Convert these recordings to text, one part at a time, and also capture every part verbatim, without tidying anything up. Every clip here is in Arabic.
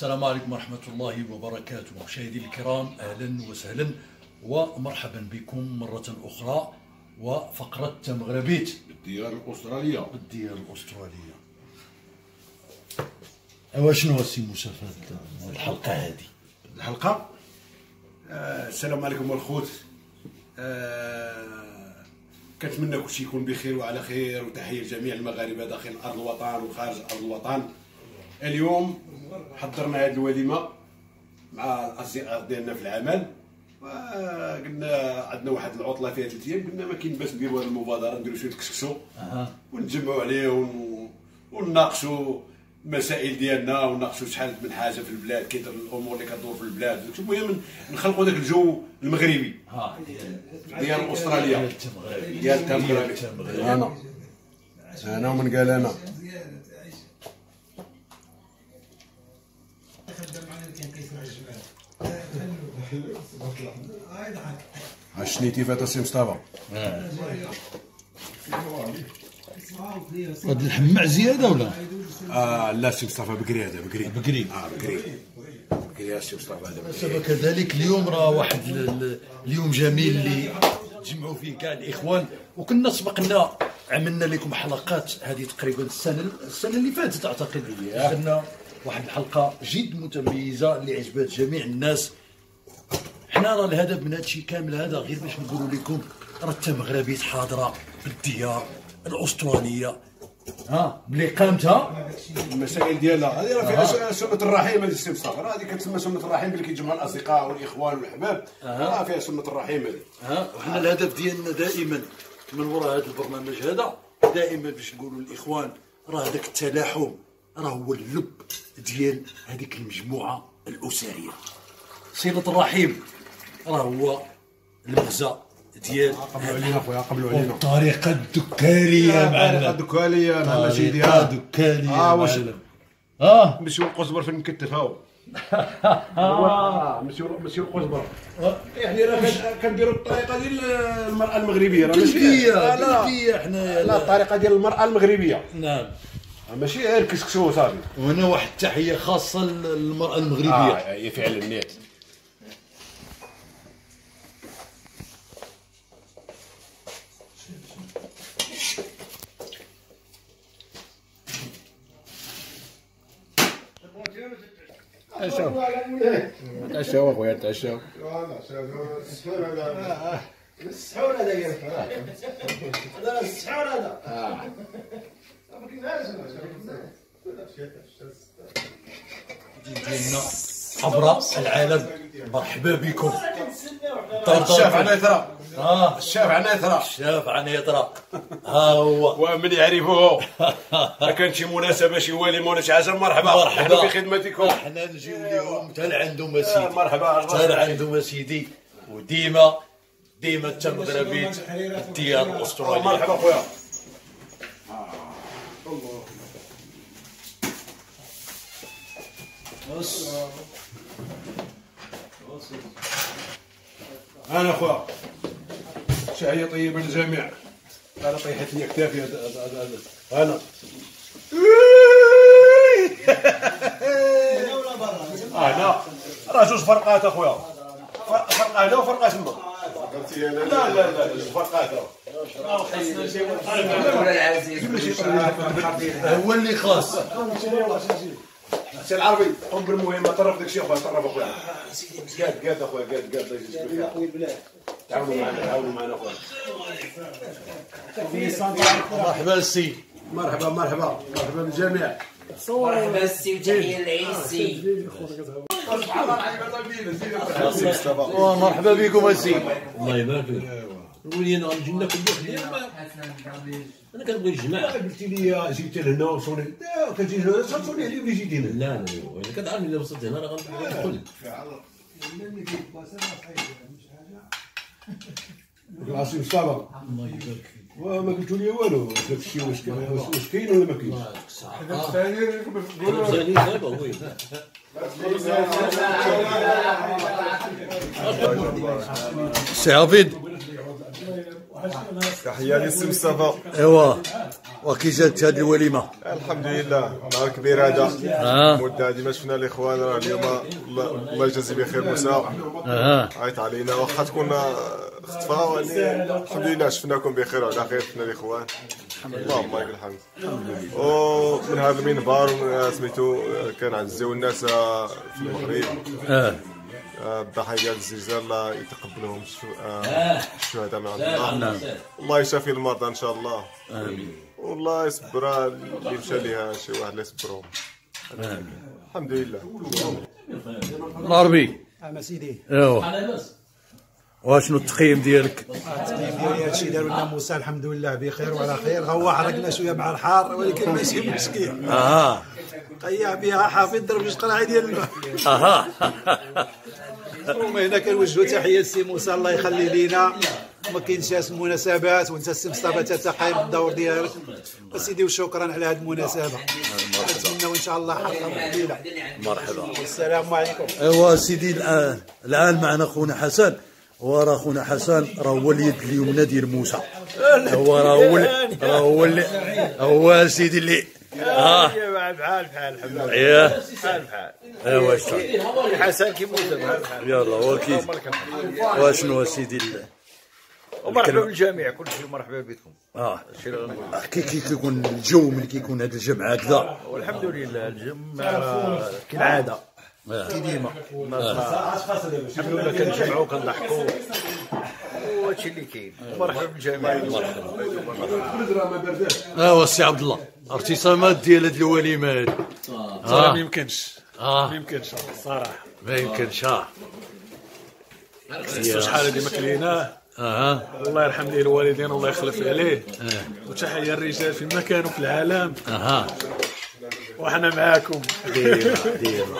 السلام عليكم ورحمة الله وبركاته. مشاهدي الكرام، أهلا وسهلا ومرحبا بكم مرة أخرى وفقرة تمغربيت بالديار الأسترالية. بالديار الأسترالية. أوا شنو السي موسى في هذه الحلقة هذه؟ الحلقة آه السلام عليكم الخوت. آه كنتمنى كلشي يكون بخير وعلى خير، وتحية لجميع المغاربة داخل أرض الوطن وخارج أرض الوطن. اليوم حضرنا هذه الوليمة مع الأصدقاء ديالنا في العمل، وقلنا عندنا واحد العطلة فيها ثلاث أيام، قلنا ما كاين باس نديروا هذه المبادرة، نديروا شوية كسكسو أه. ونتجمعوا عليه ون... ونناقشوا المسائل ديالنا، ونناقشوا شحال من حاجة في البلاد، كيدير الأمور اللي كدور في البلاد. المهم نخلقوا ذاك الجو المغربي ها ديال أستراليا، ديال التمغربي. أنا أنا ومن قال أنا عشنيتي فات السي مصطفى. هاد الحماع زيادة ولا؟ اه لا السي مصطفى بكري، هذا بكري بكري اه بكري بكري السي مصطفى هذا بكري. كذلك اليوم راه واحد اليوم جميل اللي تجمعوا فيه كاع الإخوان، وكنا سبقنا عملنا لكم حلقات هذه تقريبا السنة السنة اللي فاتت أعتقد. درنا واحد الحلقة جد متميزة اللي عجبت جميع الناس. حنا راه الهدف من هذا الشيء كامل هذا غير باش نقولوا لكم راه التمغربيت حاضرة بالديار الأسترالية، ها بلي قامتها المسائل ديالها هذه راه فيها سنة الرحيم. هذه السي مصطفى راه هذه كتسمى سنة الرحيم اللي كيجمع الأصدقاء والإخوان والأحباب، راه فيها سنة الرحيم هذه. ها وحنا الهدف ديالنا دائما من وراء هذا البرنامج هذا دائما باش نقولوا للإخوان راه هذاك التلاحم راه هو اللب ديال هذيك المجموعة الأسرية. صلة الرحيم راه هو المغزى ديال قبلوا علينا خويا، قبلوا علينا. الطريقة الدكالية معنا، الطريقة الدكالية نعم سيدي. ها دكالية اه واش اه مسيو القزبر فين مكتف هاو. اه مسيو مسيو القزبر يعني راه كنديروا الطريقة ديال المرأة المغربية، راه ماشي كيفية كيفية حنايا. لا الطريقة ديال المرأة المغربية نعم، ماشي غير كسكسو صافي. وهنا واحد التحية خاصة للمرأة المغربية. اه هي فعلا نيت. تعشاو تعشاو اخويا تعشاو. السحور هذا هذا السحور هذا ديالنا عبر العالم. مرحبا بكم. الشاف عنيثرة، اه الشاف عنيثرة، شاف عنيطرة ها هو. ومن يعرفوه ما كان شي مناسبة شي واليمة ولا شي حاجة مرحبا مرحبا بخدمتكم. احنا نجيو لهم حتى لعندهم اسيدي، مرحبا حتى لعندهم اسيدي. وديما ديما التمغربيت الديار الأسترالية. مرحبا خويا. انا خويا شهية طيبة للجميع. انا طيحت لي كتافي انا انا راه جوج فرقات اخويا، فرقه هنا وفرقه تما. لا لا لا جوج فرقات. هو اللي خاص. سي العربي قم بالمهمه، طرف داك الشيء اخويا، طرف اخويا. قاد قاد اخويا قاد قاد الله يجزيك بالخير. تعاونوا معنا تعاونوا معنا اخويا. مرحبا السي. مرحبا مرحبا مرحبا بالجميع. مرحبا السي وتحية للعيسي. مرحبا بكم السي. الله يبارك فيك. نقول لي انا غنجي لنا كل واحد، انا كنبغي الجماعه. قلتي لي جيت لهنا وصوني، لا كتجي هنا تصوني عليه ملي جيتي هنا. لا لا انا كتعرفني الا وصلت هنا راه غندخل. العصير مصطفى الله يبارك فيك. وما قلتوا لي والو داك الشيء واش كاين ولا ما كاينش. زين دابا وين سي عبيد. تحية للسي مصطفى. ايوا وكي جات هذه الوليمه؟ الحمد لله نهار كبير هذا. اه مده هذه ما شفنا الاخوان. راه اليوم الله يجازي بخير موسى. اه عيط علينا واخا تكون خطفه يعني الحمد لله شفناكم بخير وعلى خير. شفنا الاخوان اللهم لك الحمد. ومن هذا المنبر سميتو كنعزيو الناس في المغرب اه الضحايا ديال الزلزال الله يتقبلهم الشهداء من عند الله. الله يشافي المرضى ان شاء الله. امين. والله يصبر اللي مشى ليها شي واحد اللي يصبرهم. امين. الحمد لله. العربي انا سيدي ايوا واشنو التقييم ديالك؟ التقييم ديالي هادشي داروا لنا موسى الحمد لله بخير وعلى خير. هو حرقنا شويه مع الحار ولكن ماشي مشكل. اها طيح بها حافظ ضرب جوج قرعه ديال الماء. اها ومن هنا كنوجهوا تحيه لسي موسى الله يخلي لينا. ما كاينش مناسبات وانت السي مصطفى تتقيم الدور ديالك اسيدي وشكرا على هذه المناسبه. نتمنى ان شاء الله حلقه قليله. مرحبا. السلام عليكم. ايوا سيدي الان الان معنا خونا حسن. وراه خونا حسن راه هو اليد اليمنى ديال موسى. هو راه هو راه هو اللي هو سيدي اللي اه بحال بحال بحال الحمد لله. اييه بحال بحال. ايوا واش حسن كي موسى بحال بحال. يلا وكيل واشنو سيدي ال- ومرحبا بالجميع كل شيء مرحبا بكم. اه كي كي كيكون الجو ملي كيكون هذا الجمع هكذا. والحمد لله الجمع كالعاده كي ديما الحمد لله كنجمعوا كنضحكوا وهادشي اللي كاين. مرحبا بالجميع. ايوا السي عبد الله ارتسامات ديال هذه الوليمه هذه. صراحه ما يمكنش اه ما يمكنش الصراحه ما يمكنش. اه شحال هذه ما كليناه. اها الله يرحم ليه الوالدين والله يخلف عليه. وتحيه الرجال في مكانه في العالم. اها وحنا معاكم. ديما ديما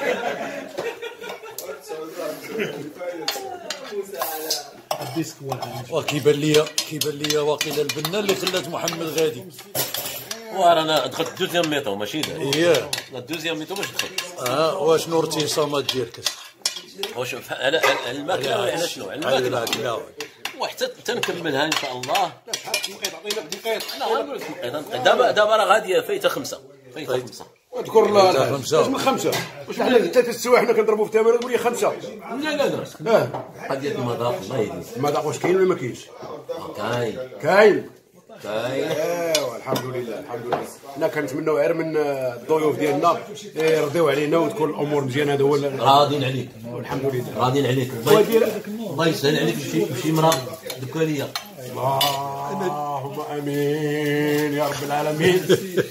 وكيبان ليا كيبان ليا واقيلا البنه اللي خلات محمد غادي. وانا دخلت دوزيام ميطو ماشي دا. اييه لا دوزيام ميطو باش دخلت. اه واشنو ارتسامات ديالك؟ واش على الماكله على شنو؟ على الماكله. وحتى تنكملها ان شاء الله. لا شحال دقيقه عطينا دقيقه. انا غنقول لك دقيقه. دابا دابا راه غاديه فايته خمسه. فايته خمسه. اذكر الله خمسه من خمسه. واش حنا ثلاثه السوايع حنا كنضربوا في ثمانيه تقول لي خمسه. لا لا لا. اه قضيه المذاق الله يهديك. المذاق واش كاين ولا ما كاينش؟ كاين كاين. كاين. ايوا الحمد لله الحمد لله. حنا كنتمناو غير من الضيوف ديالنا يرضيو علينا وتكون الامور مزيانه. هذا هو راضين عليك. الحمد لله راضين عليك. الله يسهل عليك شي شي مرا دكانيه. اللهم امين يا رب العالمين.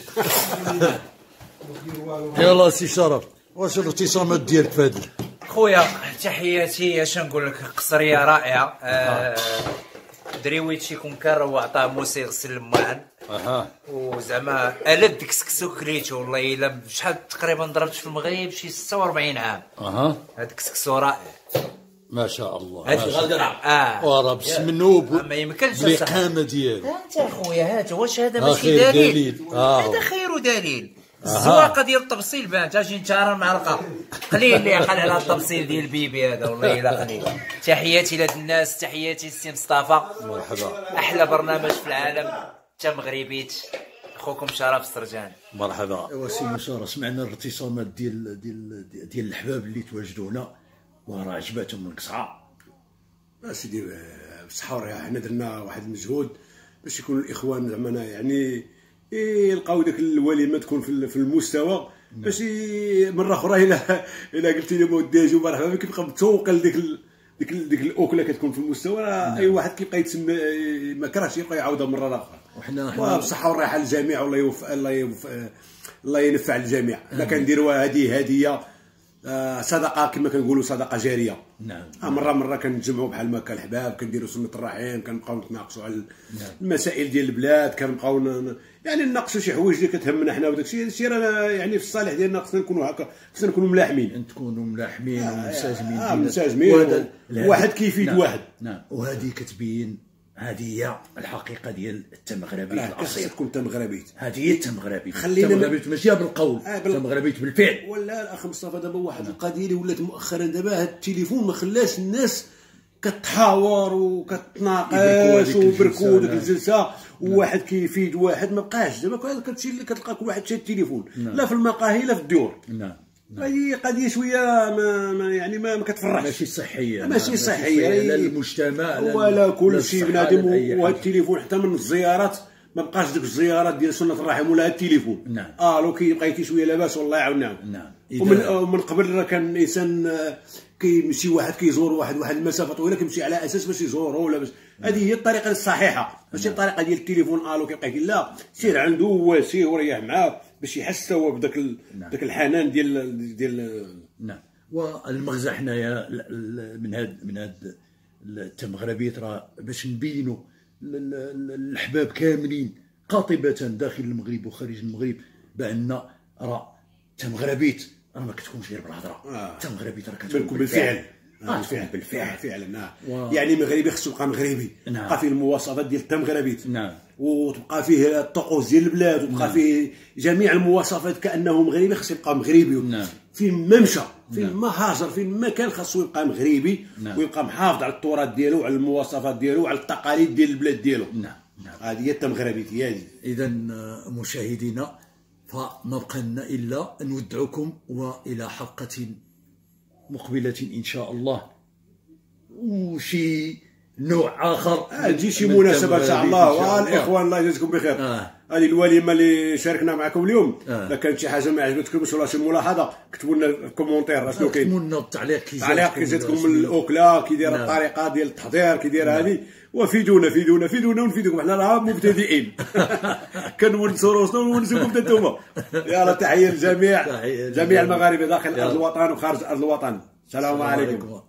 يلا سي شرف واش الارتسامات ديالك في هذا؟ خويا تحياتي اش نقول لك قصريه رائعه. آه دريويتشي كون كان وعطاه موسى يغسل المعن. اها وزعما الا دكسكسو كليتو والله الا شحال تقريبا ضربت في المغرب شي ستة وأربعين عام. اها هاد كسكسو رائع ما شاء الله. هادشي غادر. اه وراه بسم النوب ما يمكنش بالاقامه ديالو. انت خويا هات واش هذا آه ماشي خير دليل؟ دليل. آه. هذا خير دليل. الزواقه ديال التبصيل بان تاجي نتارا معلقه قليل اللي يعقل على التبصيل ديال البيبي هذا والله الا قليل. تحياتي لهاد الناس تحياتي للسي مصطفى. مرحبا. احلى برنامج في العالم تا مغربيت اخوكم شرف السرجان. مرحبا. ايوا سي مشاره سمعنا الارتسامات ديال ديال ديال الحباب اللي تواجدونا وراه عجباتهم من قصعه. اسيدي بصحه وراه حنا درنا واحد المجهود باش يكونوا الاخوان زعما يعني يلقاو ديك الوليمه تكون في المستوى باش مره اخرى الا الا قلتي لي مودي جو مرحبا كيبقى متوقع ديك ديك ديك الاكله كتكون في المستوى. اي واحد كيبقى يتسنى ما كرهش يبقى يعاودها مره اخرى. وحنا حنا بالصحه والراحه للجميع والله يوفق الله يوفق الله ينفع الجميع. حنا كنديروها هذه هديه صدقه كما كنقولوا صدقه جاريه. نعم. مره مره كنتجمعوا بحال ما كالحباب كنديروا سنه الرحيم كنبقاو نتناقشوا على المسائل ديال البلاد كنبقاو يعني نناقشوا شي حوايج اللي كتهمنا حنا وداك الشيء الشيء راه يعني في الصالح ديالنا خصنا نكونوا هكا خصنا نكونوا ملاحمين تكونوا ملاحمين ومنسجمين. اه منسجمين واحد كيفيد نعم. واحد. نعم وهذه كتبين هذه هي الحقيقه ديال التمغربي الاصيل. تكون تمغربيت هذه هي التمغربي. خلينا التمغربيت ماشي بالقول آه بال... التمغربيت بالفعل. ولا الاخ مصطفى دابا واحد القضيه اللي ولات مؤخرا دابا هذا التليفون ما خلاش الناس كتحاور وكتناقش وبركود ديك الجلسه وواحد كيفيد واحد ما بقاش دابا كتمشي كتلقى كل واحد شاد التليفون لا في المقاهي لا في الديور. نعم هذه قضيه شويه ما, ما يعني ما, ما كتفرحش ماشي صحيه ماشي صحيه لا للمجتمع ولا كل شيء بنادم. وهذا التليفون حتى من الزيارات ما بقاش ديك الزيارات ديال سنه الرحم ولا التليفون. نعم الو كيبقى كي شويه لاباس والله يعاوننا. نعم ومن ومن قبل راه كان الانسان كيمشي واحد كيزور واحد واحد المسافه طويله كيمشي على اساس باش يزورو ولا باش هذه هي الطريقه الصحيحه ماشي الطريقه ديال التليفون الو كيبقى لا سير عنده واسيه وريح معاه باش يحس هو بداك داك الحنان ديال ديال. نعم والمغزى حنايا من هاد من هاد التمغربيت راه باش نبينوا الاحباب كاملين قاطبه داخل المغرب وخارج المغرب بان راه تمغربيت راه ما كتكونش غير بالهضره. آه. تمغربيت راه كتكون بالفعل. اه بالفعل بالفعل فعلا. و... يعني مغربي خصو يبقى مغربي. نعم. تبقى فيه المواصفات ديال التمغربيت. نعم. وتبقى فيه الطقوس ديال البلاد وتبقى نعم. فيه جميع المواصفات كانه مغربي خصو يبقى مغربي. نعم. فين ما مشى فين نعم. ما هاجر فين ما كان خصو يبقى مغربي. نعم. ويبقى محافظ على التراث ديالو وعلى المواصفات ديالو وعلى التقاليد ديال البلاد ديالو. نعم. نعم. هذه هي التمغربيت هي هذه. اذا مشاهدينا فما بقى لنا الا نودعكم والى حلقه مقبله ان شاء الله وشي نوع اخر تجي شي مناسبه ان شاء الله. والاخوان الله يجازيكم بخير. آه. هذه الوليمه اللي شاركنا معكم اليوم. آه. الا كانت شي حاجه ما عجبتكمش ولا شي ملاحظه كتبوا لنا في الكومونتير اشنو كاين. كتبوا لنا التعليق كي تعليق كي جاتكم من الاكله كي دايره الطريقه ديال التحضير كي دايره هذه وفيدونا فيدونا فيدونا ونفيدوكم حنا راه مبتدئين. كنونسوا روسنا ونونسوكم حتى نتوما. يلا تحيه للجميع جميع المغاربه داخل ارض الوطن وخارج ارض الوطن. السلام عليكم.